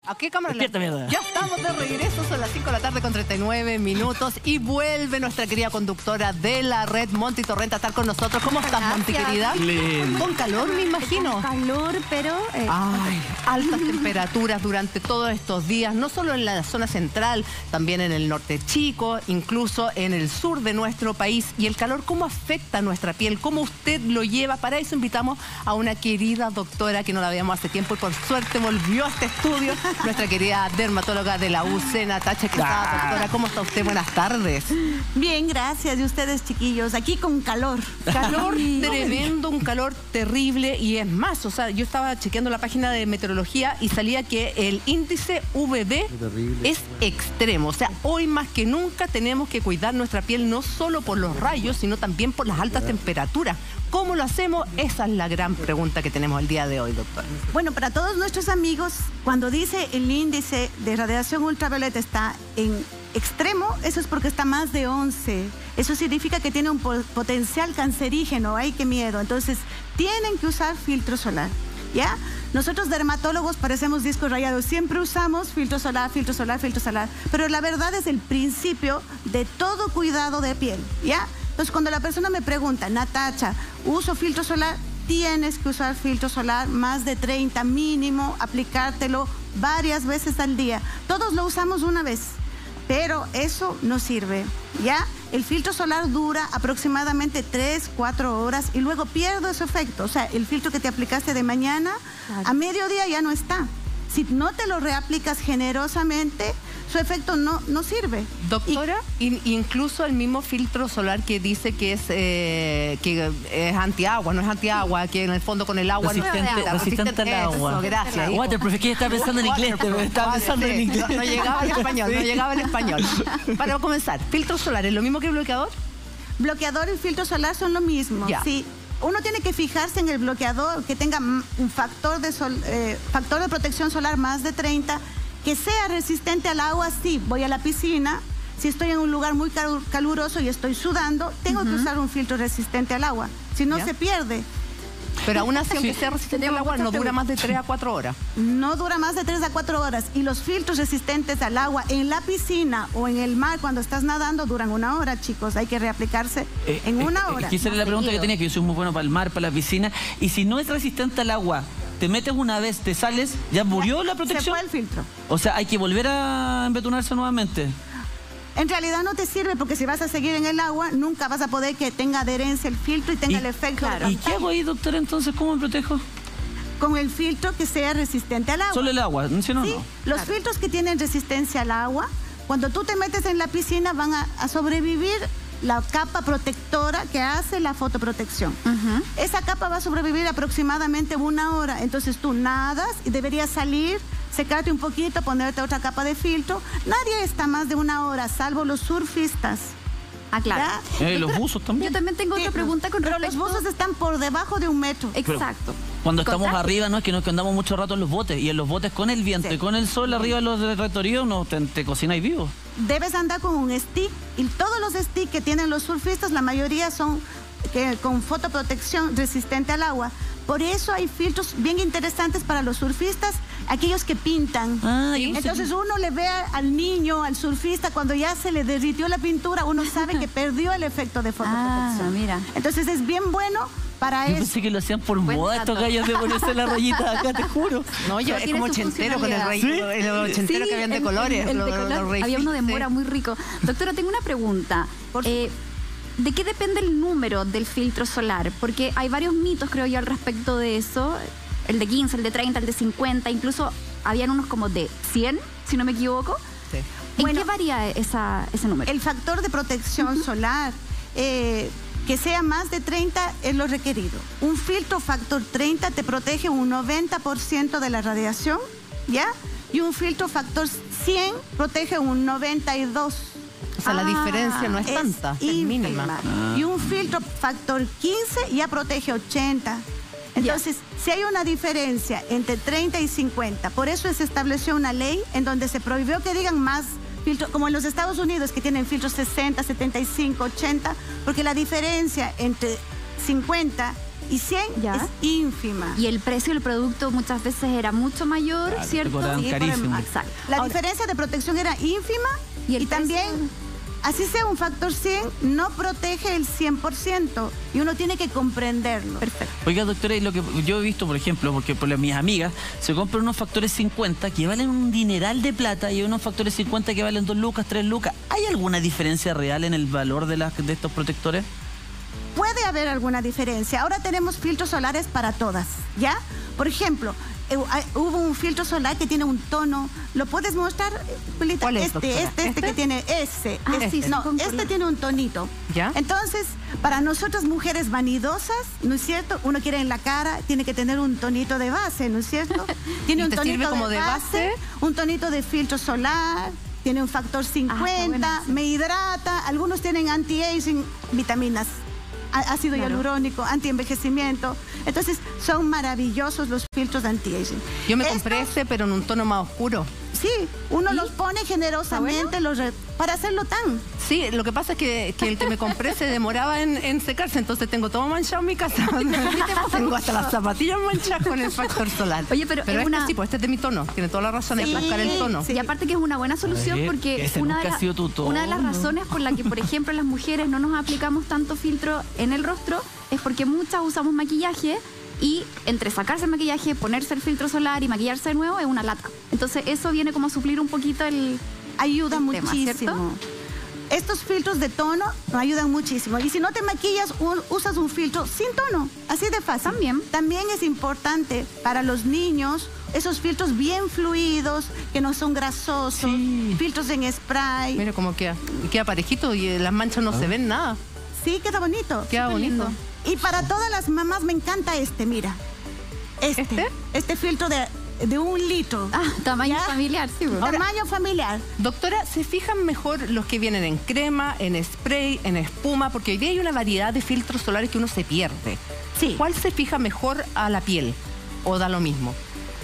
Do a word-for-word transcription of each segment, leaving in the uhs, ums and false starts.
¿A qué cámara? Despierta, mierda. Ya estamos de regreso, son las cinco de la tarde con treinta y nueve minutos y vuelve nuestra querida conductora de la red, Monty Torrenta, a estar con nosotros. ¿Cómo estás, Monty, querida? Lindo. Con calor, me imagino. Con calor, pero... Eh, Ay, altas temperaturas durante todos estos días, no solo en la zona central, también en el norte chico, incluso en el sur de nuestro país. Y el calor, ¿cómo afecta a nuestra piel? ¿Cómo usted lo lleva? Para eso invitamos a una querida doctora que no la veíamos hace tiempo y por suerte volvió a este estudio, nuestra querida dermatóloga de la U C, Natacha Quesada. Ah. Doctora, ¿cómo está usted? Buenas tardes. bien, gracias. Y ustedes, chiquillos, aquí con calor. Calor Ay, tremendo, un calor terrible. Y es más, o sea, yo estaba chequeando la página de meteorología y salía que el índice U V B es extremo. O sea, hoy más que nunca tenemos que cuidar nuestra piel no solo por los rayos, sino también por las altas temperaturas. ¿Cómo lo hacemos? Esa es la gran pregunta que tenemos el día de hoy, doctor. Bueno, para todos nuestros amigos, cuando dice el índice de radiación ultravioleta está en extremo, eso es porque está más de once. Eso significa que tiene un potencial cancerígeno. ¡Ay, qué miedo! Entonces, tienen que usar filtro solar, ¿ya? Nosotros dermatólogos parecemos discos rayados, siempre usamos filtro solar, filtro solar, filtro solar, pero la verdad es el principio de todo cuidado de piel, ¿ya? Entonces, cuando la persona me pregunta, Natacha, ¿uso filtro solar? Tienes que usar filtro solar más de treinta mínimo, aplicártelo varias veces al día. Todos lo usamos una vez, pero eso no sirve, ¿ya? El filtro solar dura aproximadamente tres, cuatro horas y luego pierde su efecto. O sea, el filtro que te aplicaste de mañana, claro, a mediodía ya no está. Si no te lo reaplicas generosamente, su efecto no, no sirve. Doctora, y, incluso el mismo filtro solar que dice que es eh, que es antiagua, no es antiagua, que en el fondo con el agua resistente, no es resistente al agua. Eso, gracias. Waterproof, es que estaba pensando en inglés, estaba pensando en inglés. No, no llegaba el español, Sí. no llegaba el español. Para comenzar, ¿filtro solar es lo mismo que bloqueador? Bloqueador y filtro solar son lo mismo. Ya. Sí. Uno tiene que fijarse en el bloqueador que tenga un factor de, sol, eh, factor de protección solar más de treinta, que sea resistente al agua. Sí, voy a la piscina, si estoy en un lugar muy caluroso y estoy sudando, tengo uh-huh. que usar un filtro resistente al agua, si no, ¿ya?, se pierde. Pero aún así, aunque sí. sea resistente al agua, no dura más de tres a cuatro horas. No dura más de tres a cuatro horas. Y los filtros resistentes al agua en la piscina o en el mar cuando estás nadando duran una hora, chicos. Hay que reaplicarse eh, en eh, una eh, hora. Esa era la pregunta que tenía, que yo soy muy bueno para el mar, para la piscina. Y si no es resistente al agua, te metes una vez, te sales, ¿ya murió ya, la protección? Se fue el filtro. O sea, hay que volver a embetunarse nuevamente. En realidad no te sirve porque si vas a seguir en el agua, nunca vas a poder que tenga adherencia el filtro y tenga ¿Y, el efecto. claro. ¿Y qué hago ahí, doctora, entonces? ¿Cómo me protejo? Con el filtro que sea resistente al agua. Solo el agua, ¿sí, no? Sí, no. los Claro. filtros que tienen resistencia al agua, cuando tú te metes en la piscina van a, a sobrevivir la capa protectora que hace la fotoprotección. Uh-huh. Esa capa va a sobrevivir aproximadamente una hora. Entonces tú nadas y deberías salir, secarte un poquito, ponerte otra capa de filtro. Nadie está más de una hora, salvo los surfistas. Ah, claro. Eh, los buzos también. Yo también tengo Sí, otra pregunta con pero respecto... los buzos están por debajo de un metro. Exacto. Cuando estamos Con- arriba, no es que nos que andamos mucho rato en los botes, y en los botes con el viento Sí. y con el sol arriba de los rectoríos, no, te, te cocináis vivo. Debes andar con un stick y todos los sticks que tienen los surfistas, la mayoría son que, con fotoprotección resistente al agua. Por eso hay filtros bien interesantes para los surfistas, aquellos que pintan. Ah, yo Entonces uno le ve al niño, al surfista, cuando ya se le derritió la pintura, uno sabe que perdió el efecto de fotoprotección. Ah, mira. Entonces es bien bueno para Yo eso. pensé que lo hacían por Buen moda dato. estos gallos de ponerse la rayita acá, te juro. No, yo, Pero es tiene como su ochentero con el rey, funcionalidad. ¿Sí? el ochentero Sí, que habían de el- colores. el de los- color. los Ray Había uno de Fit, mora sí. muy rico. Doctora, tengo una pregunta. Por Eh, ¿De qué depende el número del filtro solar? Porque hay varios mitos, creo yo, al respecto de eso. El de quince, el de treinta, el de cincuenta, incluso habían unos como de cien, si no me equivoco. Sí. ¿En Bueno, qué varía esa, ese número? El factor de protección uh-huh. solar, eh, que sea más de treinta es lo requerido. Un filtro factor treinta te protege un noventa por ciento de la radiación, ¿ya? Y un filtro factor cien protege un noventa y dos por ciento. O sea, la Ah, diferencia no es, Es tanta, es ínfima. mínima. Ah. Y un filtro factor quince ya protege ochenta. Entonces, si hay una diferencia entre treinta y cincuenta, por eso se estableció una ley en donde se prohibió que digan más filtros, como en los Estados Unidos, que tienen filtros sesenta, setenta y cinco, ochenta, porque la diferencia entre cincuenta y cien Ya. es ínfima. Y el precio del producto muchas veces era mucho mayor, Claro, te ¿cierto? cobraban Sí, por carísimo. el- Exacto. La Ahora, diferencia de protección era ínfima ¿Y y, el precio? también, así sea un factor cien, no protege el cien por ciento y uno tiene que comprenderlo. perfecto. Oiga, doctora, y lo que yo he visto, por ejemplo, porque por las- mis amigas se compran unos factores cincuenta que valen un dineral de plata y unos factores cincuenta que valen dos lucas, tres lucas. ¿Hay alguna diferencia real en el valor de, las, de estos protectores? Puede haber alguna diferencia. Ahora tenemos filtros solares para todas, ¿ya? Por ejemplo, eh, hay- hubo un filtro solar que tiene un tono. ¿Lo puedes mostrar, Julita? ¿Cuál es, Este, doctora? este, este, ¿Este? que tiene ese. Ah, este. sí, sí, No, con este color. tiene un tonito. ¿Ya? Entonces, para nosotras mujeres vanidosas, ¿no es cierto? Uno quiere en la cara, tiene que tener un tonito de base, ¿no es cierto? Tiene ¿Y un te tonito sirve como de base? un tonito de filtro solar, tiene un factor cincuenta, bueno, sí. me hidrata, algunos tienen anti-aging, vitaminas, á- ácido Claro. hialurónico, anti-envejecimiento. Entonces, son maravillosos los filtros de anti-aging. Yo me Estos- compré este, pero en un tono más oscuro. Sí, uno ¿Y? los pone generosamente los re- para hacerlo tan. Sí, lo que pasa es que, que el que me compré se demoraba en, en secarse, entonces tengo todo manchado en mi casa. Tengo hasta las zapatillas manchadas con el factor solar. Oye, pero es este una- sí, pues este es de mi tono. Tiene toda la razón, es Sí, buscar el tono. sí. Y aparte que es una buena solución A ver, porque ese una de, nunca la- ha sido tu tono. una de las razones por la que, por ejemplo, las mujeres no nos aplicamos tanto filtro en el rostro es porque muchas usamos maquillaje y entre sacarse el maquillaje, ponerse el filtro solar y maquillarse de nuevo es una lata. Entonces eso viene como a suplir un poquito el... Ayuda el tema, muchísimo. ¿cierto? Estos filtros de tono ayudan muchísimo. Y si no te maquillas, u- usas un filtro sin tono. Así de fácil. También. También es importante para los niños esos filtros bien fluidos, que no son grasosos, Sí. filtros en spray. Mira cómo queda. Y queda parejito y eh, las manchas no se ven nada. Sí, queda bonito. Queda Súper bonito. lindo. Y para todas las mamás me encanta este, mira. Este. ¿Este? Este filtro de, de un litro. Ah, tamaño ¿Ya? familiar, sí. pues. Tamaño familiar. Doctora, ¿se fijan mejor los que vienen en crema, en spray, en espuma? Porque hoy día hay una variedad de filtros solares que uno se pierde. Sí. ¿Cuál se fija mejor a la piel? ¿O da lo mismo?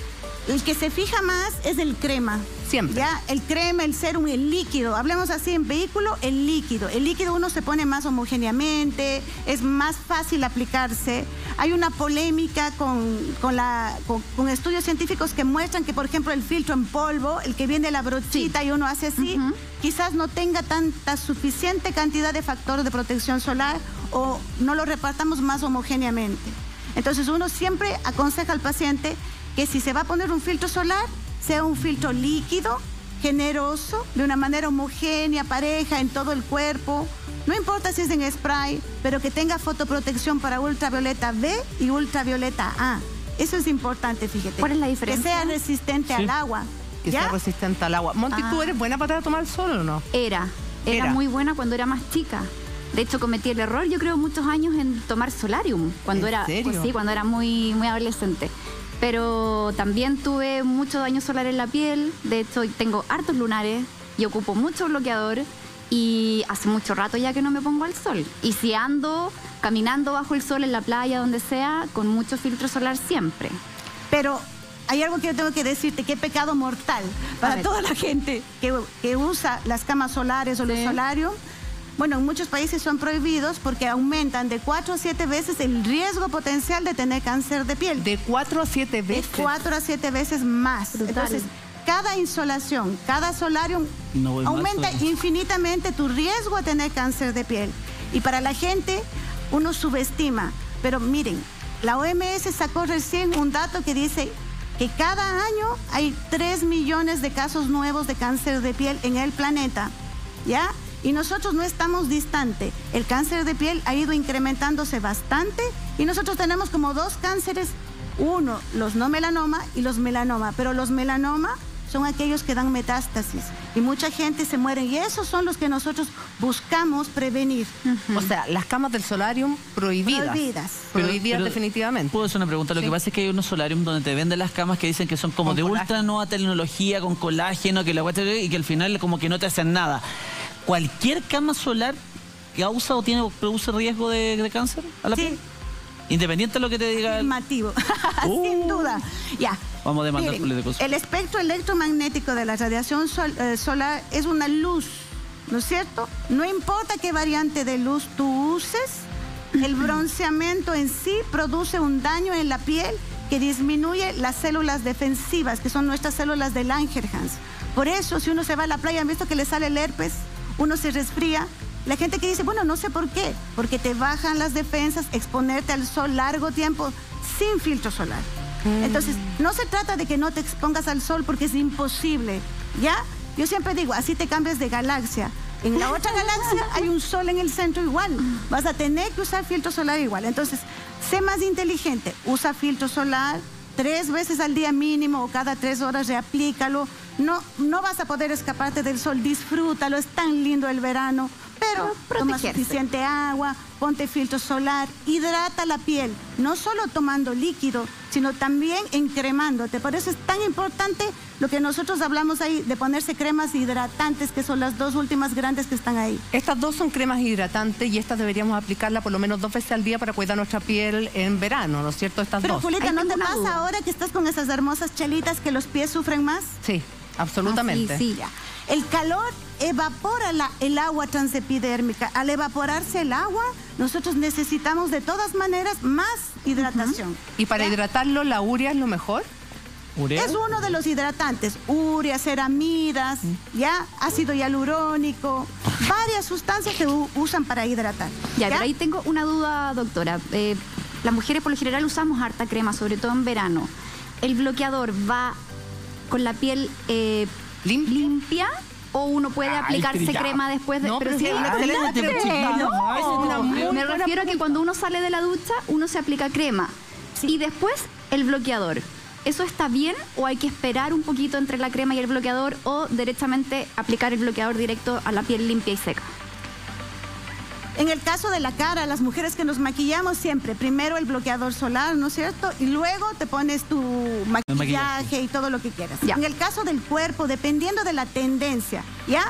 El que se fija más es el crema. Siempre. Ya, el crema, el serum, el líquido. Hablemos así en vehículo, el líquido. El líquido uno se pone más homogéneamente, es más fácil aplicarse. Hay una polémica con, con, la, con, con estudios científicos que muestran que, por ejemplo, el filtro en polvo, el que viene de la brochita y uno hace así, Ujú. quizás no tenga tanta suficiente cantidad de factor de protección solar o no lo repartamos más homogéneamente. Entonces uno siempre aconseja al paciente que si se va a poner un filtro solar, sea un filtro líquido, generoso, de una manera homogénea, pareja en todo el cuerpo. No importa si es en spray, pero que tenga fotoprotección para ultravioleta B y ultravioleta A. Eso es importante, fíjate. ¿Cuál es la diferencia? Que sea resistente Sí. al agua. Que ¿Ya? sea resistente al agua. Monty, ¿tú Ah. eres buena para tomar sol o no? Era, era, Era. muy buena cuando era más chica. De hecho, cometí el error, yo creo, muchos años en tomar solarium, cuando ¿En era, serio? pues sí, cuando era muy, muy adolescente. Pero también tuve mucho daño solar en la piel. De hecho, tengo hartos lunares y ocupo mucho bloqueador. Y hace mucho rato ya que no me pongo al sol. Y si ando caminando bajo el sol en la playa, donde sea, con mucho filtro solar siempre. Pero hay algo que yo tengo que decirte, que pecado mortal A para ver. toda la gente que, que usa las camas solares o los Sí. solarios. Bueno, en muchos países son prohibidos porque aumentan de cuatro a siete veces el riesgo potencial de tener cáncer de piel. De cuatro a siete De veces. cuatro a siete veces más. Brutal. Entonces, cada insolación, cada solarium No voy más, aumenta oye. infinitamente tu riesgo a tener cáncer de piel. Y para la gente, uno subestima. Pero miren, la O M S sacó recién un dato que dice que cada año hay tres millones de casos nuevos de cáncer de piel en el planeta. ¿Ya? Y nosotros no estamos distantes. El cáncer de piel ha ido incrementándose bastante y nosotros tenemos como dos cánceres. Uno, los no melanoma y los melanoma. Pero los melanoma son aquellos que dan metástasis y mucha gente se muere y esos son los que nosotros buscamos prevenir. O sea, las camas del solarium prohibidas. Prohibidas. Pero- Prohibidas pero- definitivamente. Puedo hacer una pregunta. Lo Sí. que pasa es que hay unos solarium donde te venden las camas que dicen que son como Con de colágeno. ultra nueva tecnología, con colágeno, que la guata- y que al final como que no te hacen nada. ¿Cualquier cama solar causa o tiene produce riesgo de, de cáncer a la Sí. piel? Independiente de lo que te diga el... Afirmativo, Uh. sin duda. Ya. Vamos a demandar Miren, por de cosas. el espectro electromagnético de la radiación sol- eh, solar es una luz, ¿no es cierto? No importa qué variante de luz tú uses, el bronceamiento en sí produce un daño en la piel que disminuye las células defensivas, que son nuestras células de Langerhans. Por eso, si uno se va a la playa, ¿han visto que le sale el herpes? Uno se resfría. La gente que dice, bueno, no sé por qué, porque te bajan las defensas, exponerte al sol largo tiempo sin filtro solar. Mm. Entonces, no se trata de que no te expongas al sol porque es imposible, ¿ya? Yo siempre digo, así te cambias de galaxia. En la otra galaxia hay un sol en el centro igual. Vas a tener que usar filtro solar igual. Entonces, sé más inteligente. Usa filtro solar tres veces al día mínimo o cada tres horas reaplícalo. No, no vas a poder escaparte del sol. Disfrútalo. Es tan lindo el verano. Pero toma suficiente agua, ponte filtro solar, hidrata la piel, no solo tomando líquido, sino también encremándote. Por eso es tan importante lo que nosotros hablamos ahí de ponerse cremas hidratantes, que son las dos últimas grandes que están ahí. Estas dos son cremas hidratantes y estas deberíamos aplicarlas por lo menos dos veces al día para cuidar nuestra piel en verano, ¿no es cierto? Estas Pero, dos. Julita, Ahí ¿no te tengo una pasa duda. ahora que estás con esas hermosas chelitas que los pies sufren más? Sí, absolutamente. Ah, sí, sí. Ya. El calor evapora la, el agua transepidérmica. Al evaporarse el agua, nosotros necesitamos de todas maneras más hidratación. Y para ¿Ya? hidratarlo, ¿la urea es lo mejor? ¿Urea? Es uno de los hidratantes, urea, ceramidas, ya, ácido hialurónico, varias sustancias que u- usan para hidratar. Ya, pero ahí tengo una duda, doctora. Eh, las mujeres por lo general usamos harta crema, sobre todo en verano. ¿El bloqueador va con la piel eh, ¿Limpia? limpia o uno puede Ay, aplicarse pero ya. crema después de...? No, pero sí, sí, ¿verdad? excelente, No, no, esa es una muy me buena refiero a que cuando uno sale de la ducha, uno se aplica crema. Y después el bloqueador. ¿Eso está bien o hay que esperar un poquito entre la crema y el bloqueador o directamente aplicar el bloqueador directo a la piel limpia y seca? En el caso de la cara, las mujeres que nos maquillamos siempre, primero el bloqueador solar, ¿no es cierto? Y luego te pones tu maquillaje, maquillaje. y todo lo que quieras. Ya. En el caso del cuerpo, dependiendo de la tendencia, ¿ya?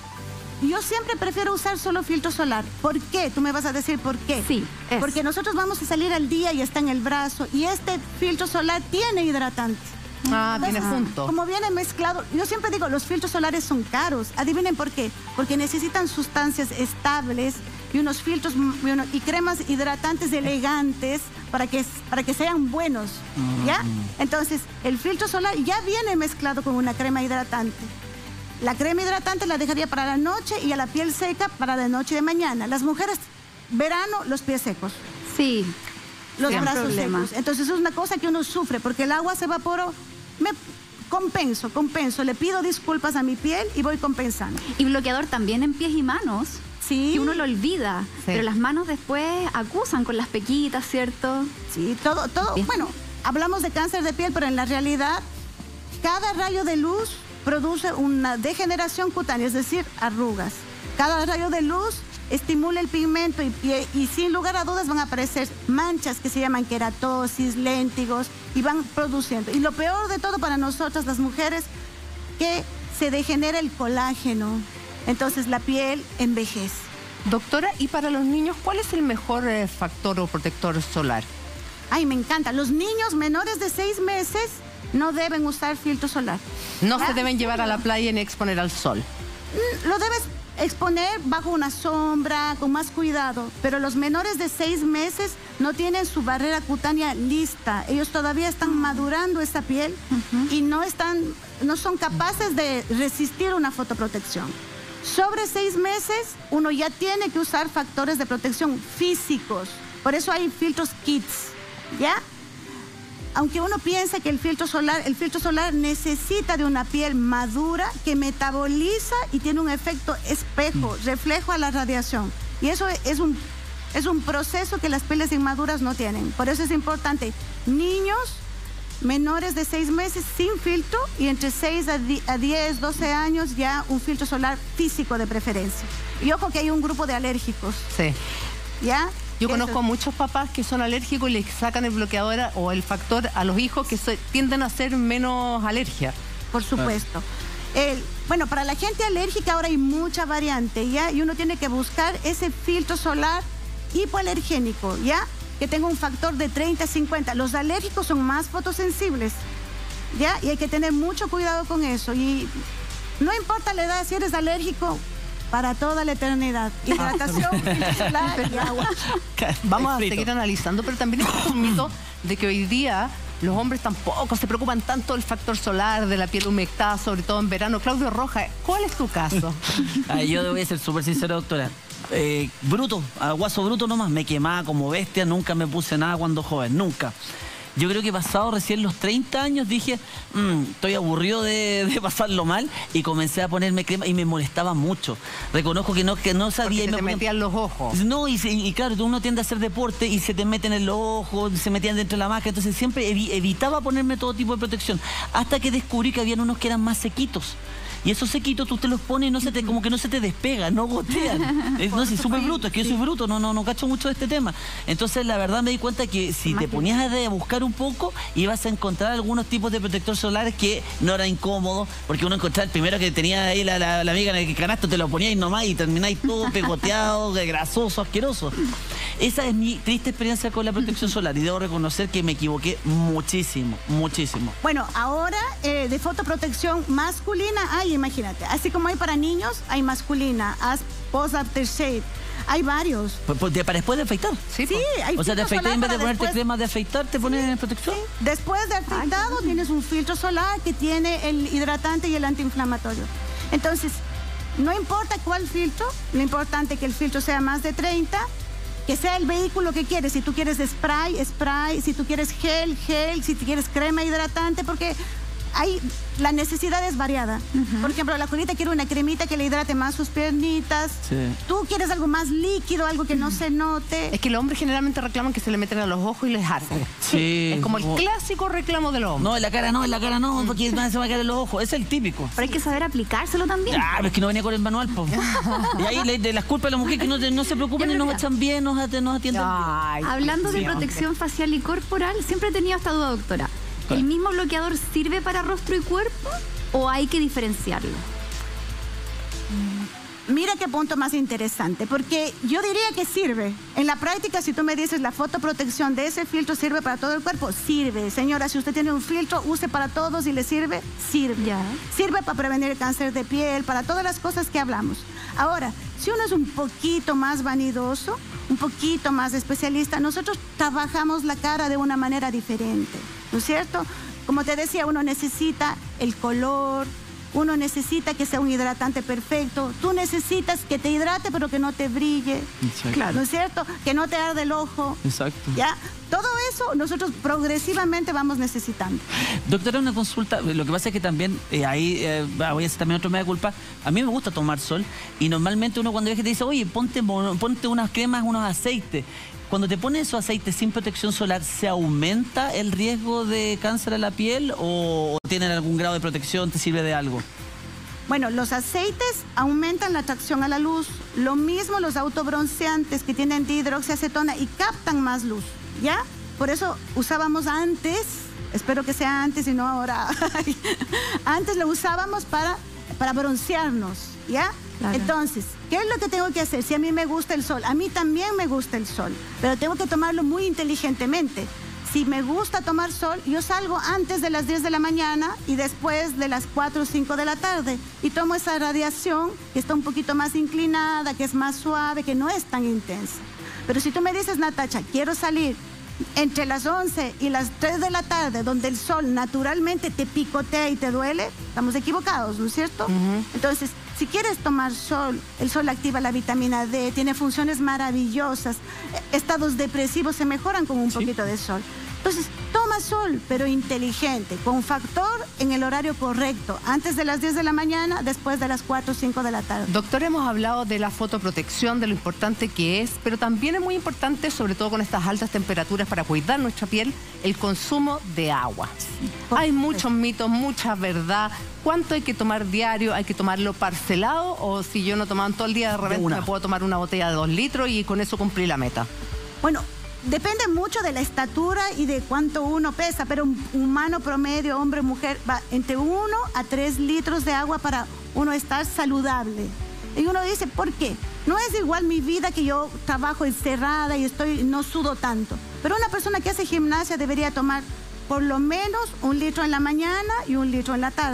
Yo siempre prefiero usar solo filtro solar. ¿Por qué? Tú me vas a decir por qué. Sí, es. Porque nosotros vamos a salir al día y está en el brazo. Y este filtro solar tiene hidratante. Ah, tiene Entonces, junto. Como viene mezclado, yo siempre digo, los filtros solares son caros. Adivinen por qué. Porque necesitan sustancias estables y unos filtros y, uno- y cremas hidratantes elegantes para que, para que sean buenos. ¿Ya? Entonces, el filtro solar ya viene mezclado con una crema hidratante. La crema hidratante la dejaría para la noche y a la piel seca para la noche de mañana. Las mujeres, verano, los pies secos. Sí. Los Gran brazos problema. secos. Entonces es una cosa que uno sufre porque el agua se evaporó. Me compenso, compenso. Le pido disculpas a mi piel y voy compensando. Y bloqueador también en pies y manos. Sí. Que uno lo olvida, Sí. pero las manos después acusan con las pequitas, ¿cierto? Sí, todo, todo. Bien. Bueno, hablamos de cáncer de piel, pero en la realidad, cada rayo de luz produce una degeneración cutánea, es decir, arrugas. Cada rayo de luz estimula el pigmento y, y- y sin lugar a dudas van a aparecer manchas que se llaman queratosis, léntigos y van produciendo. Y lo peor de todo para nosotras las mujeres, que se degenera el colágeno. Entonces la piel envejece. Doctora, ¿y para los niños cuál es el mejor eh, factor o protector solar? Ay, me encanta. Los niños menores de seis meses no deben usar filtro solar. No ¿Ah? se deben llevar a la playa ni exponer al sol. Mm, Lo debes exponer bajo una sombra, con más cuidado. Pero los menores de seis meses no tienen su barrera cutánea lista. Ellos todavía están madurando esa piel y no, están, no son capaces de resistir una fotoprotección. Sobre seis meses, uno ya tiene que usar factores de protección físicos. Por eso hay filtros kits, ¿ya? Aunque uno piensa que el filtro solar, el filtro solar necesita de una piel madura que metaboliza y tiene un efecto espejo, reflejo a la radiación. Y eso es un, es un proceso que las pieles inmaduras no tienen. Por eso es importante, niños menores de seis meses sin filtro y entre seis a diez, doce años ya un filtro solar físico de preferencia. Y ojo que hay un grupo de alérgicos, Sí. ¿ya? Yo Eso. conozco muchos papás que son alérgicos y les sacan el bloqueador a- o el factor a los hijos que se- tienden a ser menos alergia. Por supuesto. El- bueno, para la gente alérgica ahora hay mucha variante, ¿ya? Y uno tiene que buscar ese filtro solar hipoalergénico, ¿ya? Que tenga un factor de treinta a cincuenta. Los alérgicos son más fotosensibles, ¿ya? Y hay que tener mucho cuidado con eso. Y no importa la edad, si eres alérgico, para toda la eternidad. Hidratación, filtro solar y agua. Vamos a seguir analizando, pero también es un mito de que hoy día los hombres tampoco se preocupan tanto del factor solar, de la piel humectada, sobre todo en verano. Claudio Rojas, ¿cuál es tu caso? Ay, yo debo ser súper sincero, doctora. Eh, bruto, aguazo bruto nomás, me quemaba como bestia, nunca me puse nada cuando joven, nunca. Yo creo que pasado recién los treinta años dije, mmm, estoy aburrido de, de pasarlo mal, y comencé a ponerme crema y me molestaba mucho. Reconozco que no, que no sabía. Porque se me te ponía... metían los ojos. No, y, y claro, uno tiende a hacer deporte y se te meten en los ojos, se metían dentro de la máscara, entonces siempre evi evitaba ponerme todo tipo de protección, hasta que descubrí que habían unos que eran más sequitos. Y esos sequitos tú te los pones y no se te, como que no se te despega, no gotean. Es, no, sí, súper bruto, es que yo soy bruto, no, no, no cacho mucho de este tema. Entonces, la verdad me di cuenta que si te ponías a buscar un poco, ibas a encontrar algunos tipos de protector solares que no eran incómodos, porque uno encontraba el primero que tenía ahí la, la, la amiga en el canasto, te lo poníais nomás y termináis todo pegoteado, grasoso, asqueroso. Esa es mi triste experiencia con la protección solar, y debo reconocer que me equivoqué muchísimo, muchísimo. Bueno, ahora eh, de fotoprotección masculina hay, imagínate, así como hay para niños, hay masculina, as post aftershave, hay varios. ¿Para después de afeitar? Sí, Sí, hay o sea, te filtro afeitas solar en vez de para ponerte después. crema de afeitar, te pones protección. Sí, después de afeitado tienes un filtro solar que tiene el hidratante y el antiinflamatorio. Entonces, no importa cuál filtro, lo importante es que el filtro sea más de treinta, que sea el vehículo que quieres. Si tú quieres spray, spray, si tú quieres gel, gel, si tú quieres crema hidratante, porque hay, la necesidad es variada. Uh-huh. Por ejemplo, la Julita quiere una cremita que le hidrate más sus piernitas. Sí. Tú quieres algo más líquido, algo que no se note. Es que los hombres generalmente reclaman que se le meten a los ojos y les arde. Sí. Es como el clásico reclamo de los hombres. No, en la cara no, en la cara no, porque se va a caer en los ojos. Es el típico. Pero hay que saber aplicárselo también. Ah, pero es que no venía con el manual, po. Y ahí le, de las culpas a la mujer que no, no se preocupen y nos echan bien, nos, nos atienden. Ay, Hablando de sí, protección facial y corporal, siempre he tenido esta duda, doctora. ¿El mismo bloqueador sirve para rostro y cuerpo o hay que diferenciarlo? Mira qué punto más interesante, porque yo diría que sirve. En la práctica, si tú me dices la fotoprotección de ese filtro sirve para todo el cuerpo, sirve. Señora, si usted tiene un filtro, use para todos y le sirve, sirve. Ya. Sirve para prevenir el cáncer de piel, para todas las cosas que hablamos. Ahora, si uno es un poquito más vanidoso, un poquito más especialista, nosotros trabajamos la cara de una manera diferente, ¿no es cierto? Como te decía, uno necesita el color, uno necesita que sea un hidratante perfecto, tú necesitas que te hidrate pero que no te brille, Exacto. ¿no es cierto? Que no te arde el ojo. Exacto. ¿Ya? Todo eso nosotros progresivamente vamos necesitando. Doctora, una consulta. Lo que pasa es que también, eh, ahí eh, voy a hacer también otro media culpa. A mí me gusta tomar sol y normalmente uno cuando ve que te dice, oye, ponte, ponte unas cremas, unos aceites. Cuando te pones esos aceites sin protección solar, ¿se aumenta el riesgo de cáncer a la piel o tienen algún grado de protección? ¿Te sirve de algo? Bueno, los aceites aumentan la atracción a la luz. Lo mismo los autobronceantes que tienen dihidroxiacetona y captan más luz, ¿ya? Por eso usábamos antes, espero que sea antes y no ahora, antes lo usábamos para, para broncearnos, ¿ya? Claro. Entonces, ¿qué es lo que tengo que hacer? Si a mí me gusta el sol, a mí también me gusta el sol, pero tengo que tomarlo muy inteligentemente. Si me gusta tomar sol, yo salgo antes de las diez de la mañana y después de las cuatro o cinco de la tarde y tomo esa radiación que está un poquito más inclinada, que es más suave, que no es tan intensa. Pero si tú me dices, Natacha, quiero salir entre las once y las tres de la tarde, donde el sol naturalmente te picotea y te duele, estamos equivocados, ¿no es cierto? Uh-huh. Entonces, si quieres tomar sol, el sol activa la vitamina D, tiene funciones maravillosas, estados depresivos se mejoran con un sí. poquito de sol. Entonces, toma sol, pero inteligente, con factor en el horario correcto, antes de las diez de la mañana, después de las cuatro o cinco de la tarde. Doctor, hemos hablado de la fotoprotección, de lo importante que es, pero también es muy importante, sobre todo con estas altas temperaturas para cuidar nuestra piel, el consumo de agua. Sí. Hay muchos mitos, mucha verdad. ¿Cuánto hay que tomar diario? ¿Hay que tomarlo parcelado? O si yo no tomaba todo el día, de repente me puedo tomar una botella de dos litros y con eso cumplí la meta. Bueno, depende mucho de la estatura y de cuánto uno pesa, pero un humano promedio, hombre o mujer, va entre uno a tres litros de agua para uno estar saludable. Y uno dice, ¿por qué? No es igual mi vida que yo trabajo encerrada y estoy, no sudo tanto. Pero una persona que hace gimnasia debería tomar por lo menos un litro en la mañana y un litro en la tarde.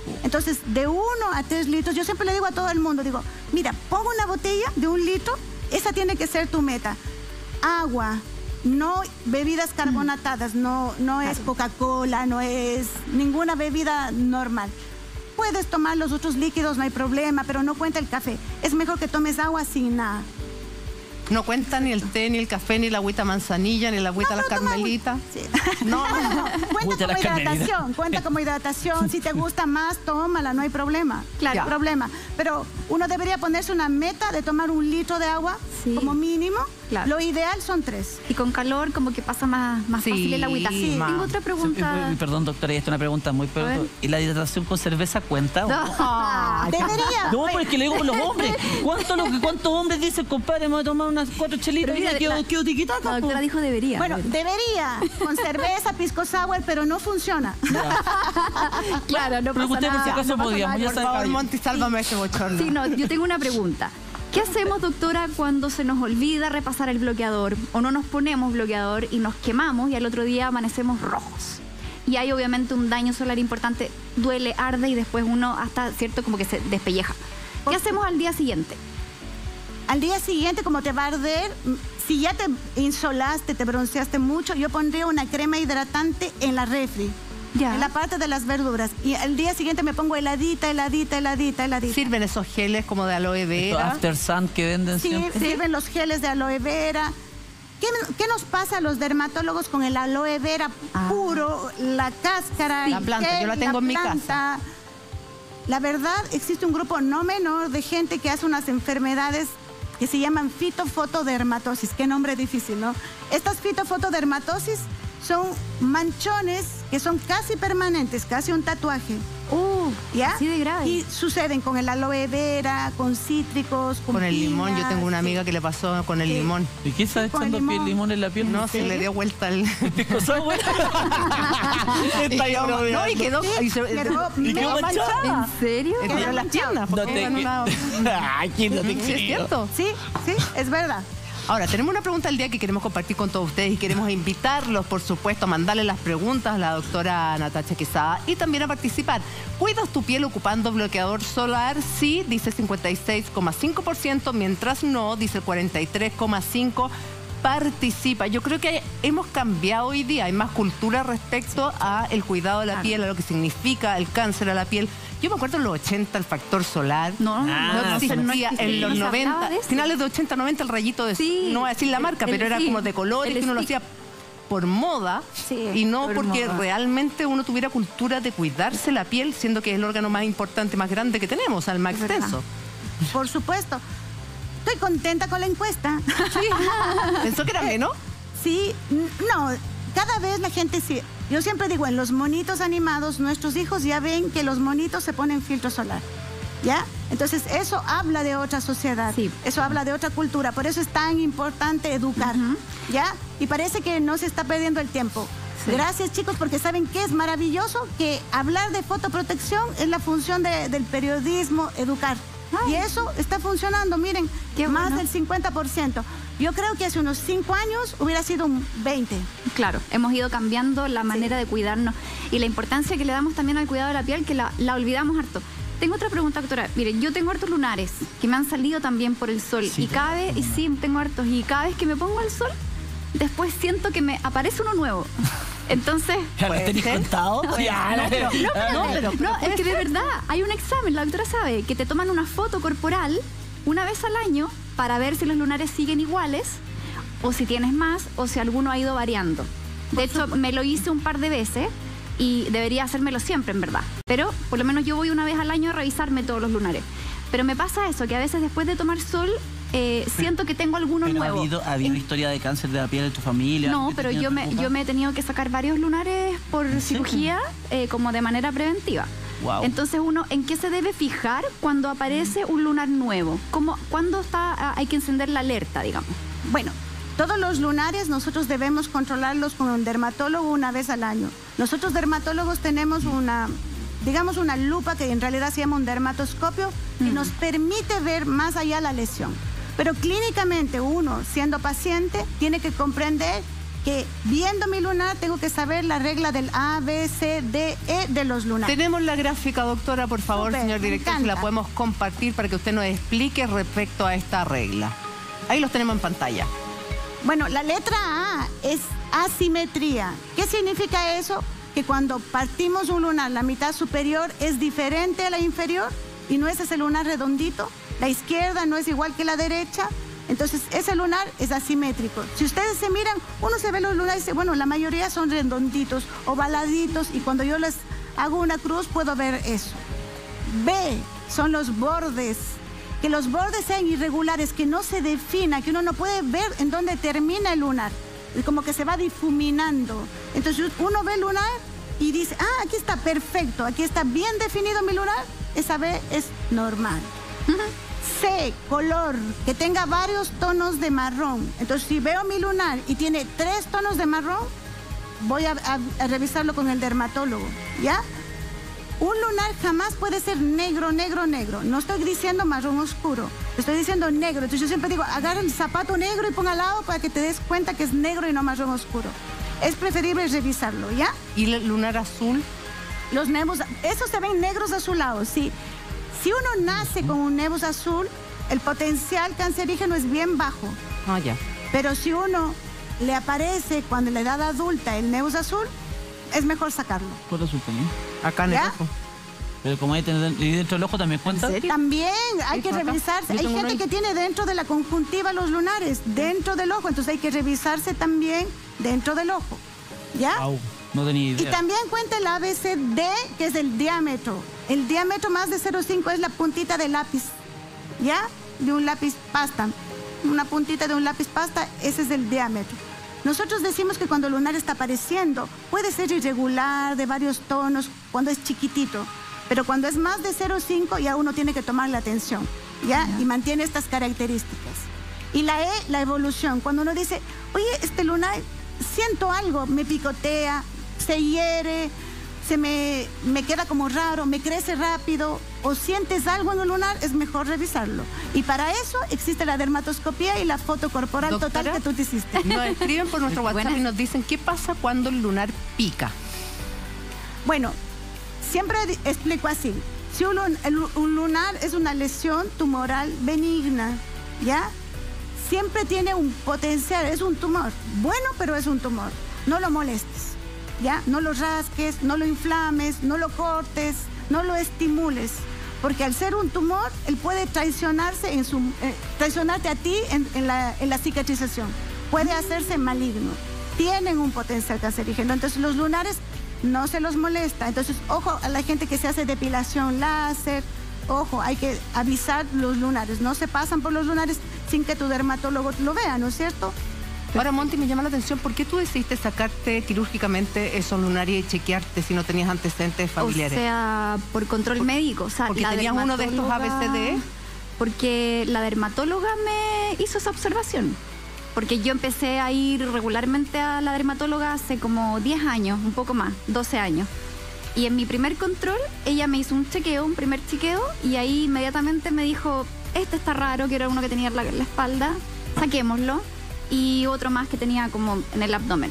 Entonces, de uno a tres litros, yo siempre le digo a todo el mundo, digo, mira, pongo una botella de un litro, esa tiene que ser tu meta. Agua, no bebidas carbonatadas, no, no es Coca-Cola, no es ninguna bebida normal. Puedes tomar los otros líquidos, no hay problema, pero no cuenta el café. Es mejor que tomes agua sin nada. No cuenta ni el té, ni el café, ni la agüita manzanilla, ni la agüita No, la pero toma carmelita. Sí. No, no, no. Cuenta Agüita la como carmelita. hidratación, cuenta como hidratación. Si te gusta más, tómala, no hay problema. Claro. No hay problema. Pero uno debería ponerse una meta de tomar un litro de agua Sí. como mínimo. Claro. Lo ideal son tres. Y con calor como que pasa más, más Sí, fácil el agüita. sí, Tengo ma. otra Sí, pregunta. eh, Perdón, doctora, y esta es una pregunta muy... A ver. ¿Y la hidratación con cerveza cuenta? o no? Ay, Debería. No, pero es que le digo por los hombres. ¿Cuántos ¿Cuántos hombres dicen, compadre, me voy a tomar unas cuatro chelitas Pero y mira, ya quedo, la- quedo tiquitaca, La po? doctora dijo debería. Bueno, debería. Con cerveza, pisco sour, pero no funciona. claro, no pasa Pregunté por si nada. acaso no pasa podíamos, nada, ya por saben. favor, Monty, sálvame ese bochorno. Sí, no, yo tengo una pregunta. ¿Qué hacemos, doctora, cuando se nos olvida repasar el bloqueador o no nos ponemos bloqueador y nos quemamos y al otro día amanecemos rojos? Y hay obviamente un daño solar importante, duele, arde y después uno hasta, cierto, como que se despelleja. ¿Qué hacemos al día siguiente? Al día siguiente, como te va a arder, si ya te insolaste, te bronceaste mucho, yo pondría una crema hidratante en la refri. Ya. En la parte de las verduras. Y al día siguiente me pongo heladita, heladita, heladita, heladita. Sirven esos geles como de aloe Estos vera. After Sun que venden Sí, siempre. sirven los geles de aloe vera. ¿Qué, qué nos pasa a los dermatólogos con el aloe vera Ah. puro, la cáscara? La el planta, gel, yo la tengo en mi planta? La verdad, existe un grupo no menor de gente que hace unas enfermedades que se llaman fitofotodermatosis. Qué nombre difícil, ¿no? Estas fitofotodermatosis son manchones que son casi permanentes, casi un tatuaje. Uh, ¿Ya? así de grave. Y suceden con el aloe vera, con cítricos, con, Con el limón, yo piña, tengo una sí. amiga que le pasó con el Sí. limón. ¿Y qué está con echando limón. piel, limón en la piel? No, se le dio vuelta el... ¿Qué cosa, güey? Está ya No, y quedó... y se- Quedó ¿Y qué medio manchado? manchada. ¿En serio? Pero en las piernas, No porque te... en una- Ay, ¿quién no te Sí, es creo? cierto. Sí, sí, es verdad. Ahora, tenemos una pregunta al día que queremos compartir con todos ustedes y queremos invitarlos, por supuesto, a mandarle las preguntas a la doctora Natacha Quesada y también a participar. ¿Cuidas tu piel ocupando bloqueador solar? Sí, dice cincuenta y seis coma cinco por ciento, mientras no, dice el cuarenta y tres coma cinco por ciento. Participa. Yo creo que hemos cambiado hoy día, hay más cultura respecto a el cuidado de la Claro. piel, a lo que significa el cáncer a la piel. Yo me acuerdo en los ochenta el factor solar. No, no, Ah, no, No no, existía, no existía, en los no se hablaba noventa, de eso. finales de ochenta, noventa, el rayito de Sí. no voy a decir la marca, El- pero era sí. como de colores, El que uno lo stick. hacía por moda Sí, y no por porque moda. realmente uno tuviera cultura de cuidarse la piel, siendo que es el órgano más importante, más grande que tenemos, o sea, el más Es verdad. extenso. Por supuesto. Estoy contenta con la encuesta. Pensó que era menos. Sí, n- no, cada vez la gente sí. Yo siempre digo, en los monitos animados, nuestros hijos ya ven que los monitos se ponen filtro solar. ¿Ya? Entonces, eso habla de otra sociedad. Sí. Eso habla de otra cultura. Por eso es tan importante educar. Ujú. ¿Ya? Y parece que no se está perdiendo el tiempo. Sí. Gracias, chicos, porque saben que es maravilloso que hablar de fotoprotección es la función de- del periodismo, educar. Ah. Y eso está funcionando, miren, Qué más bueno. del cincuenta por ciento. Yo creo que hace unos cinco años hubiera sido un veinte. Claro, hemos ido cambiando la manera de cuidarnos y la importancia que le damos también al cuidado de la piel, que la, la olvidamos harto. Tengo otra pregunta, doctora. Miren, yo tengo hartos lunares que me han salido también por el sol. Sí, y cada vez, y sí, tengo hartos. Y cada vez que me pongo al sol, después siento que me aparece uno nuevo. Entonces... ¿Ya lo Puede tenéis ser. contado? Ya, No, pero- No, pero- no, es que de verdad hay un examen, la doctora sabe, que te toman una foto corporal una vez al año para ver si los lunares siguen iguales o si tienes más o si alguno ha ido variando. De hecho, me lo hice un par de veces y debería hacérmelo siempre, en verdad. Pero por lo menos yo voy una vez al año a revisarme todos los lunares. Pero me pasa eso, que a veces después de tomar sol eh, siento que tengo alguno Pero ha nuevo. habido, ha habido historia de cáncer de la piel en tu familia. No, ¿Que te pero tiene yo me, preocupada? yo me he tenido que sacar varios lunares por cirugía eh, como de manera preventiva. Wow. Entonces uno, ¿en qué se debe fijar cuando aparece un lunar nuevo? ¿Cómo, ¿Cuándo está, ah, hay que encender la alerta, digamos? Bueno, todos los lunares nosotros debemos controlarlos con un dermatólogo una vez al año. Nosotros dermatólogos tenemos una, digamos, una lupa que en realidad se llama un dermatoscopio y nos permite ver más allá la lesión. Pero clínicamente uno, siendo paciente, tiene que comprender que viendo mi lunar tengo que saber la regla del A, B, C, D, E de los lunares. Tenemos la gráfica, doctora, por favor, Súper, señor me director, si la encanta. podemos compartir para que usted nos explique respecto a esta regla. Ahí los tenemos en pantalla. Bueno, la letra A es asimetría. ¿Qué significa eso? Que cuando partimos un lunar, la mitad superior es diferente a la inferior y no es ese lunar redondito. La izquierda no es igual que la derecha. Entonces, ese lunar es asimétrico. Si ustedes se miran, uno se ve los lunares y dice, bueno, la mayoría son redonditos, ovaladitos, y cuando yo les hago una cruz puedo ver eso. B son los bordes. Que los bordes sean irregulares, que no se defina, que uno no puede ver en dónde termina el lunar. Es como que se va difuminando. Entonces uno ve el lunar y dice, ah, aquí está perfecto, aquí está bien definido mi lunar. Esa B es normal. C, color, que tenga varios tonos de marrón. Entonces si veo mi lunar y tiene tres tonos de marrón, voy a, a, a revisarlo con el dermatólogo, ¿ya? Un lunar jamás puede ser negro, negro, negro. No estoy diciendo marrón oscuro, estoy diciendo negro. Entonces yo siempre digo, agarra el zapato negro y ponga al lado para que te des cuenta que es negro y no marrón oscuro. Es preferible revisarlo, ¿ya? ¿Y el lunar azul? Los nevos, esos se ven negros azulados, sí. Si uno nace con un nevus azul, el potencial cancerígeno es bien bajo. Ah, ya. Pero si uno le aparece cuando en la edad adulta el nevus azul, es mejor sacarlo. Por eso también. Acá en el ¿Ya? ojo. Pero como ahí ten- y dentro del ojo también cuenta. ¿En serio? También hay que Acá. revisarse. Yo Hay tengo gente uno que ahí. tiene dentro de la conjuntiva los lunares, dentro del ojo. Entonces hay que revisarse también dentro del ojo. ¿Ya? Au, no tenía Y idea. también cuenta el A B C D, que es el diámetro. El diámetro más de cero punto cinco es la puntita del lápiz, ¿ya? De un lápiz pasta. Una puntita de un lápiz pasta, ese es el diámetro. Nosotros decimos que cuando el lunar está apareciendo, puede ser irregular, de varios tonos, cuando es chiquitito. Pero cuando es más de cero punto cinco, ya uno tiene que tomar la atención, ¿ya? Y mantiene estas características. Y la E, la evolución. Cuando uno dice, oye, este lunar, siento algo, me picotea, se hiere, se me, me queda como raro, me crece rápido, o sientes algo en el lunar, es mejor revisarlo. Y para eso existe la dermatoscopía y la foto corporal Doctora, total que tú te hiciste. Nos escriben por nuestro WhatsApp Buenas. y nos dicen qué pasa cuando el lunar pica. Bueno, siempre di- explico así. Si un, lun- el- un lunar es una lesión tumoral benigna, ¿ya? Siempre tiene un potencial, es un tumor. Bueno, pero es un tumor. No lo molestes, ¿ya? No lo rasques, no lo inflames, no lo cortes, no lo estimules. Porque al ser un tumor, él puede traicionarse en su, eh, traicionarte a ti en, en la, en la cicatrización. Puede hacerse maligno. Tienen un potencial cancerígeno. Entonces los lunares no se los molesta. Entonces, ojo a la gente que se hace depilación láser. Ojo, hay que avisar los lunares. No se pasan por los lunares sin que tu dermatólogo lo vea, ¿no es cierto? Ahora, Monty, me llama la atención, ¿por qué tú decidiste sacarte quirúrgicamente esos lunares y chequearte si no tenías antecedentes familiares? O sea, por control médico. O sea, porque la tenías uno de estos A B C D E. Porque la dermatóloga me hizo esa observación. Porque yo empecé a ir regularmente a la dermatóloga hace como diez años, un poco más, doce años. Y en mi primer control, ella me hizo un chequeo, un primer chequeo, y ahí inmediatamente me dijo, este está raro, que era uno que tenía en la, en la espalda, saquémoslo. Y otro más que tenía como en el abdomen.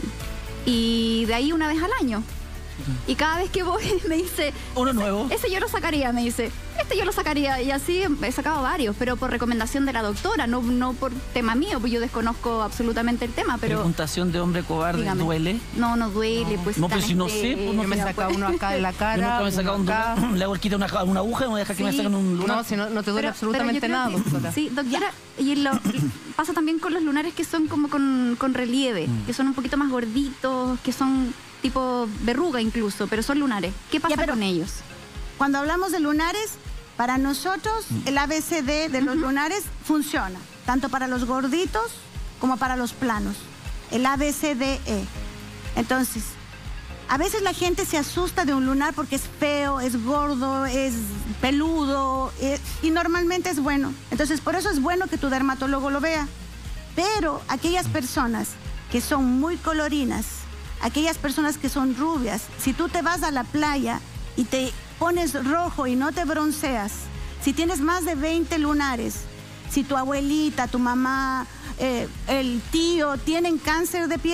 Y de ahí una vez al año. Y cada vez que voy me dice, Uno nuevo. ese yo lo sacaría, me dice, este yo lo sacaría. Y así he sacado varios, pero por recomendación de la doctora, no, no por tema mío, pues yo desconozco absolutamente el tema, pero... Preguntación de hombre cobarde, dígame. ¿duele? No, no duele, pues... No, pero si no realmente, sé, pues, no Yo me sé. saca uno acá en la Yo cara, nunca me he uno sacado un acá. dolor. Le hago el quita una, una aguja y me deja que me Sí. saquen un lunar. No, si no, no te duele Pero- absolutamente pero yo nada, creo que- doctora. Sí, doctora. Y lo, pasa también con los lunares que son como con, con relieve, Mm. que son un poquito más gorditos, que son tipo verruga incluso, pero son lunares. ¿Qué pasa Ya, pero- con ellos? Cuando hablamos de lunares, para nosotros el A B C D de los lunares funciona, tanto para los gorditos como para los planos. El A B C D E. Entonces, a veces la gente se asusta de un lunar porque es feo, es gordo, es peludo, eh, y normalmente es bueno. Entonces, por eso es bueno que tu dermatólogo lo vea. Pero aquellas personas que son muy colorinas, aquellas personas que son rubias, si tú te vas a la playa y te pones rojo y no te bronceas, si tienes más de veinte lunares, si tu abuelita, tu mamá, eh, el tío tienen cáncer de piel,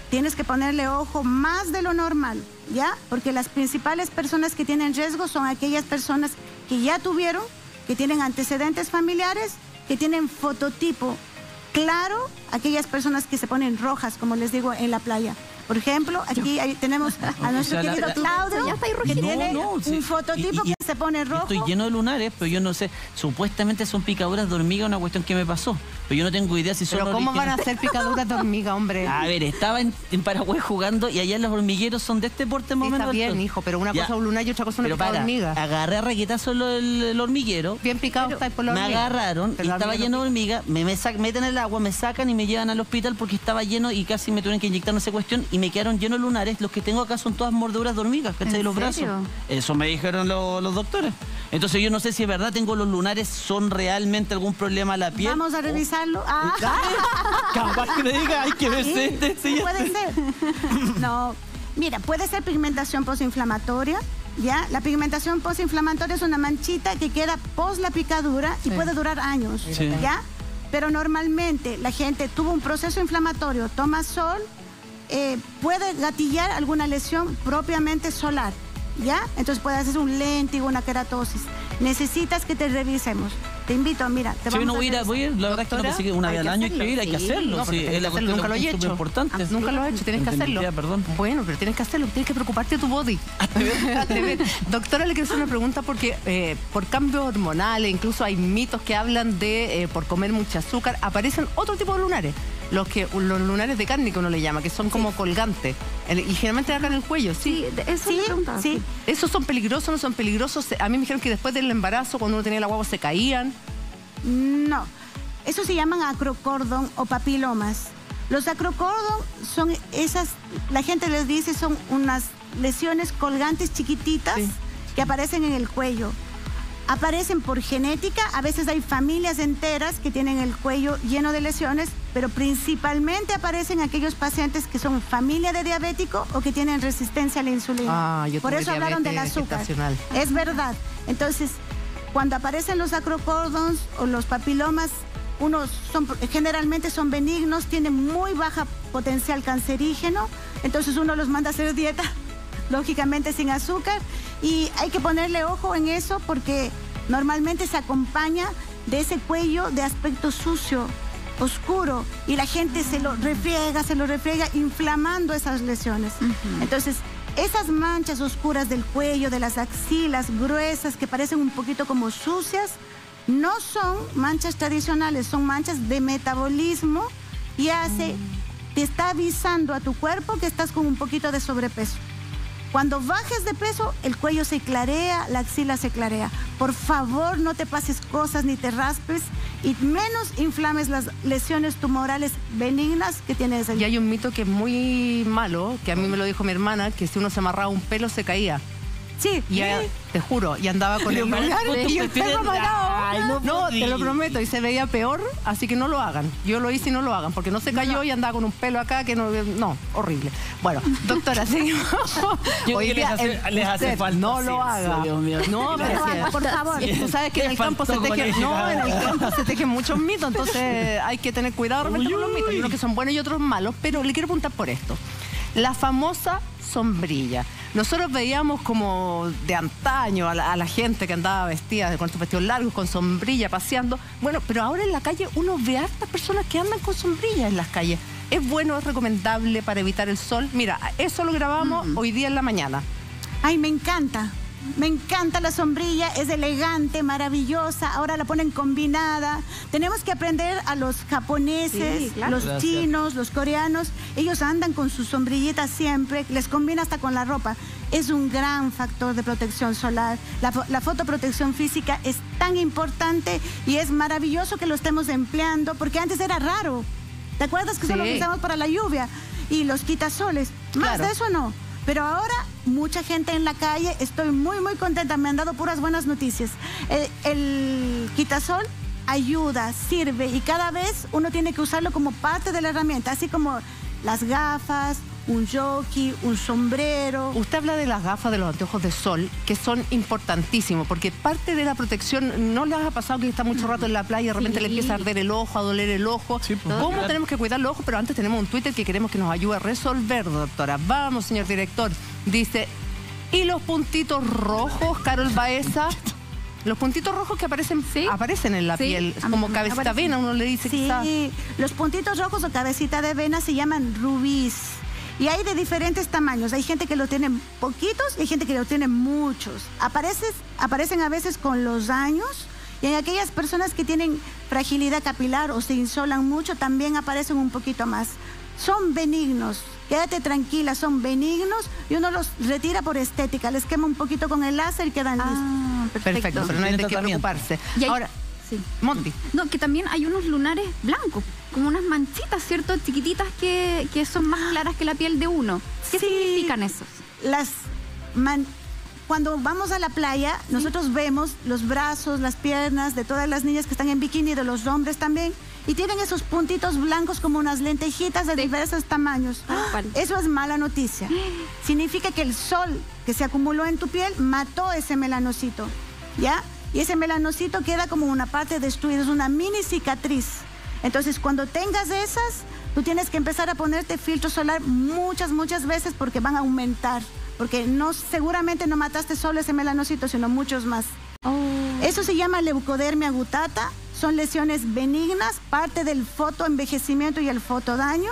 tienes que ponerle ojo más de lo normal, ¿ya? Porque las principales personas que tienen riesgo son aquellas personas que ya tuvieron, que tienen antecedentes familiares, que tienen fototipo claro, aquellas personas que se ponen rojas, como les digo, en la playa. Por ejemplo, aquí hay- tenemos a nuestro O sea, la- querido la- Claudio, Ya está ahí que rojito. tiene No, no, sí. un fototipo Y- y- que se pone rojo. Estoy lleno de lunares, pero yo no sé. Supuestamente son picaduras de hormiga, una cuestión que me pasó. Pero yo no tengo idea si son Pero ¿cómo van a originales. ser picaduras de hormiga, hombre? A ver, estaba en, en Paraguay jugando y allá los hormigueros son de este porte más Sí, o está menos. bien, altos. hijo, pero una Ya. cosa es un lunar y otra cosa es una Pero picada de para, hormiga. agarré a raquetazo el, el, el hormiguero. Bien picado está por la Me hormiga. agarraron Pero y la estaba hormiga lleno no de hormigas, me, me sac- meten el agua, me sacan y me llevan al hospital porque estaba lleno y casi me tuvieron que inyectar esa cuestión y me quedaron llenos de lunares. Los que tengo acá son todas mordeduras de hormigas, ¿cachai? De ¿En los serio? brazos. Eso me dijeron lo- los doctores. Entonces yo no sé si es verdad, tengo los lunares, son realmente algún problema a la piel. Vamos a revisarlo. Ah. Capaz que me diga, hay que verse Sí, este, sí. puede ser. No, mira, puede ser pigmentación postinflamatoria, ¿ya? La pigmentación postinflamatoria es una manchita que queda pos la picadura y puede durar años, Sí. ¿ya? Pero normalmente la gente tuvo un proceso inflamatorio, toma sol, eh, puede gatillar alguna lesión propiamente solar, ¿ya? Entonces puede hacer un léntigo, una queratosis. Necesitas que te revisemos. Te invito, mira, te Sí, vamos no a voy a ir, a- revisar. voy a ir, la verdad es que no Doctora, pensé que una hay vez al que año hay que hacerlo. ir, hay que Sí, hacerlo. no, Sí, porque es tienes la que hacerlo, cuestión nunca lo he es hecho. súper importante. Ah, nunca lo he hecho, tienes que hacerlo. Ya, perdón. Bueno, pero tienes que hacerlo, tienes que preocuparte de tu body. Hazte ver. Doctora, le quiero hacer una pregunta porque eh, por cambios hormonales, incluso hay mitos que hablan de eh, por comer mucho azúcar, aparecen otro tipo de lunares. Los que los lunares de carne que uno le llama, que son como colgantes. El- y generalmente acá en el cuello, ¿sí? Sí, de- eso Sí, me preguntaba. sí. ¿Esos son peligrosos o no son peligrosos? A mí me dijeron que después del embarazo, cuando uno tenía la guagua, se caían. No, eso se llaman acrocordon o papilomas. Los acrocordon son esas, la gente les dice, son unas lesiones colgantes chiquititas Sí. que aparecen en el cuello. Aparecen por genética, a veces hay familias enteras que tienen el cuello lleno de lesiones, pero principalmente aparecen aquellos pacientes que son familia de diabético o que tienen resistencia a la insulina. Ah, yo por tuve eso hablaron del diabetes azúcar. gestacional. Es verdad. Entonces, cuando aparecen los acrocordons o los papilomas, unos son, generalmente son benignos, tienen muy baja potencial cancerígeno, entonces uno los manda a hacer dieta, lógicamente sin azúcar, y hay que ponerle ojo en eso porque normalmente se acompaña de ese cuello de aspecto sucio, oscuro, y la gente se lo refriega, se lo refriega, inflamando esas lesiones. Entonces, esas manchas oscuras del cuello, de las axilas gruesas que parecen un poquito como sucias, no son manchas tradicionales, son manchas de metabolismo y hace, te está avisando a tu cuerpo que estás con un poquito de sobrepeso. Cuando bajes de peso, el cuello se clarea, la axila se clarea. Por favor, no te pases cosas ni te raspes y menos inflames las lesiones tumorales benignas que tienes ahí. Y hay un mito que es muy malo, que a mí me lo dijo mi hermana, que si uno se amarraba un pelo se caía. Sí, Y a- te juro, y andaba con el Pero para lunar tú y el te tienes- pelo amarrado. Ay, no No, te lo podí. prometo, y se veía peor, así que no lo hagan. Yo lo hice y no lo hagan, porque no se cayó y andaba con un pelo acá que no, no, horrible. Bueno, doctora, seguimos. Yo Hoy creo que día, les hace- el- les hace usted falta no lo ciencia, haga. Dios mío. No, pero No, es que- por favor. Tú sabes que en el Le campo se faltó tejen, colegio. no, en el campo se tejen muchos mitos, entonces hay que tener cuidado realmente con los mitos. Hay unos que son buenos y otros malos, pero le quiero preguntar por esto. La famosa sombrilla. Nosotros veíamos como de antaño a la, a la gente que andaba vestida con sus vestidos largos, con sombrilla, paseando. Bueno, pero ahora en la calle uno ve a hartas personas que andan con sombrilla en las calles. ¿Es bueno, es recomendable para evitar el sol? Mira, eso lo grabamos hoy día en la mañana. Ay, me encanta. Me encanta la sombrilla, es elegante, maravillosa, ahora la ponen combinada. Tenemos que aprender a los japoneses, Sí, claro. los Gracias. chinos, los coreanos. Ellos andan con sus sombrillitas siempre, les combina hasta con la ropa. Es un gran factor de protección solar. La, fo- la fotoprotección física es tan importante y es maravilloso que lo estemos empleando porque antes era raro. ¿Te acuerdas que Sí. solo lo usamos para la lluvia y los quitasoles? Más Claro. de eso no. Pero ahora mucha gente en la calle, estoy muy muy contenta, me han dado puras buenas noticias. El, el quitasol ayuda, sirve y cada vez uno tiene que usarlo como parte de la herramienta, así como las gafas un jockey, un sombrero. Usted habla de las gafas, de los anteojos de sol, que son importantísimos, porque parte de la protección, ¿no les ha pasado que está mucho rato en la playa y de repente Sí. le empieza a arder el ojo, a doler el ojo? Sí, pues. ¿Cómo Claro. tenemos que cuidar los ojos? Pero antes tenemos un Twitter que queremos que nos ayude a resolver, doctora. Vamos, señor director. Dice, ¿y los puntitos rojos, Carol Baeza? Los puntitos rojos que aparecen, Sí. aparecen en la Sí, piel, a mí como me cabecita aparecen. vena, uno le dice Sí, quizás. los puntitos rojos o cabecita de vena se llaman rubíes. Y hay de diferentes tamaños. Hay gente que lo tiene poquitos y hay gente que lo tiene muchos. Apareces, aparecen a veces con los años. Y en aquellas personas que tienen fragilidad capilar o se insolan mucho, también aparecen un poquito más. Son benignos. Quédate tranquila, son benignos y uno los retira por estética. Les quema un poquito con el láser y quedan listos. Ah, perfecto. Perfecto, pero no hay Tiene de qué tratamiento. preocuparse. Y hay- Ahora, sí. Monty. No, que también hay unos lunares blancos, como unas manchitas, ¿cierto? Chiquititas que, que son más claras que la piel de uno. ¿Qué Sí. significan esos? Las man- Cuando vamos a la playa, nosotros vemos los brazos, las piernas de todas las niñas que están en bikini, de los hombres también, y tienen esos puntitos blancos como unas lentejitas de diversos tamaños. Tal cual. Eso es mala noticia. Significa que el sol que se acumuló en tu piel mató ese melanocito, ¿ya? Y ese melanocito queda como una parte destruida, es una mini cicatriz. Entonces, cuando tengas esas, tú tienes que empezar a ponerte filtro solar muchas, muchas veces porque van a aumentar. Porque no, seguramente no mataste solo ese melanocito, sino muchos más. Eso se llama leucodermia gutata. Son lesiones benignas, parte del fotoenvejecimiento y el fotodaño.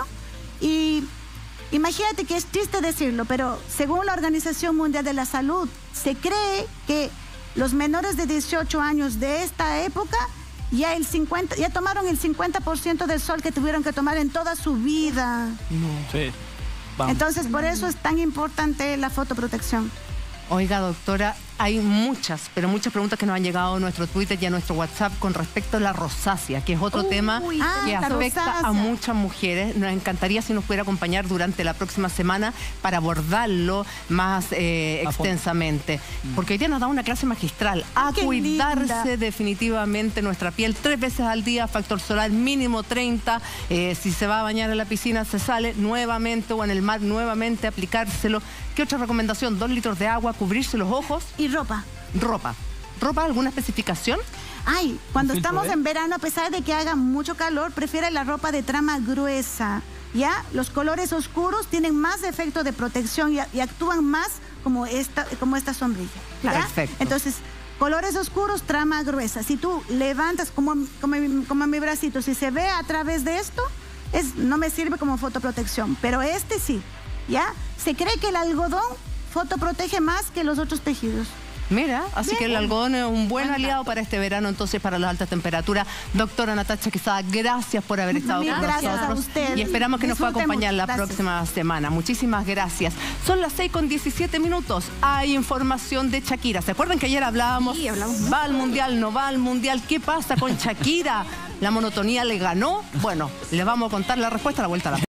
Y imagínate que es triste decirlo, pero según la Organización Mundial de la Salud, se cree que los menores de dieciocho años de esta época ya, el cincuenta, ya tomaron el cincuenta por ciento del sol que tuvieron que tomar en toda su vida. Sí. Vamos. Entonces, por eso es tan importante la fotoprotección. Oiga, doctora, hay muchas, pero muchas preguntas que nos han llegado a nuestro Twitter y a nuestro WhatsApp con respecto a la rosácea, que es otro Uy, tema ah, que la afecta rosácea. a muchas mujeres. Nos encantaría si nos pudiera acompañar durante la próxima semana para abordarlo más eh, A fondo. extensamente. Porque hoy día nos da una clase magistral a Qué cuidarse linda. definitivamente nuestra piel tres veces al día, factor solar mínimo treinta. Eh, si se va a bañar en la piscina, se sale nuevamente o en el mar nuevamente, aplicárselo. ¿Qué otra recomendación? Dos litros de agua, cubrirse los ojos. Y ropa. Ropa. ¿Ropa alguna especificación? Ay, cuando Un filtro, estamos ¿eh? en verano, a pesar de que haga mucho calor, prefiere la ropa de trama gruesa. ¿Ya? Los colores oscuros tienen más efecto de protección y, y actúan más como esta, como esta sombrilla. ¿ya? Perfecto. Entonces, colores oscuros, trama gruesa. Si tú levantas como, como, como mi bracito, si se ve a través de esto, es, no me sirve como fotoprotección. Pero este sí. ¿Ya? Se cree que el algodón fotoprotege más que los otros tejidos. Mira, así Bien. que el algodón es un buen Buen aliado dato. para este verano, entonces para las altas temperaturas. Doctora Natacha Quesada, gracias por haber estado Mil con gracias a nosotros. usted. Y esperamos que nos pueda Disfruten acompañar mucho. la Gracias. próxima semana. Muchísimas gracias. Son las seis con diecisiete minutos. Hay información de Shakira. ¿Se acuerdan que ayer hablábamos? Sí, hablamos Va al mundial, no va al mundial. ¿Qué pasa con Shakira? ¿La monotonía le ganó? Bueno, les vamos a contar la respuesta a la vuelta a la